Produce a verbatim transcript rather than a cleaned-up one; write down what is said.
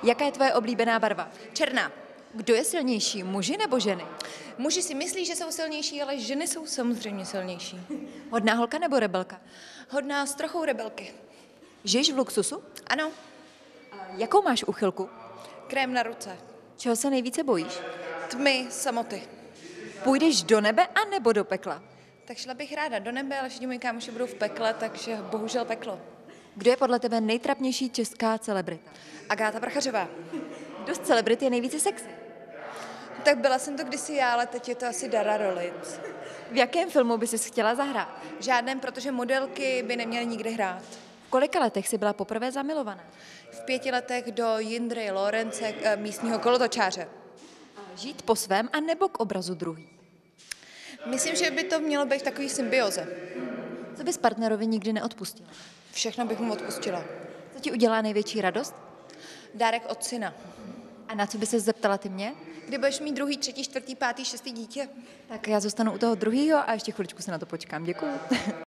Jaká je tvoje oblíbená barva? Černá. Kdo je silnější, muži nebo ženy? Muži si myslí, že jsou silnější, ale ženy jsou samozřejmě silnější. Hodná holka nebo rebelka? Hodná s trochou rebelky. Žiješ v luxusu? Ano, Jakou máš uchylku? krém na ruce. Čeho se nejvíce bojíš? Tmy, samoty. Půjdeš do nebe a nebo do pekla? Tak šla bych ráda do nebe, ale všichni moji kámoši budou v pekle, takže bohužel peklo. Kdo je podle tebe nejtrapnější česká celebrita? Agáta Prachařová. Kdo z celebrit je nejvíce sexy? Tak byla jsem to kdysi já, ale teď je to asi Dara Rolic. V jakém filmu by si chtěla zahrát? Žádném, protože modelky by neměly nikdy hrát. V kolika letech jsi byla poprvé zamilovaná? V pěti letech do Jindry Lorence, eh, místního kolotočáře. Žít po svém a nebo k obrazu druhý? Myslím, že by to mělo být v takový symbioze. Co bys partnerovi nikdy neodpustila? Všechno bych mu odpustila. Co ti udělá největší radost? Dárek od syna. A na co by se zeptala ty mě? Kdy budeš mít druhý, třetí, čtvrtý, pátý, šestý dítě? Tak já zůstanu u toho druhého a ještě chviličku se na to počkám. Děkuju.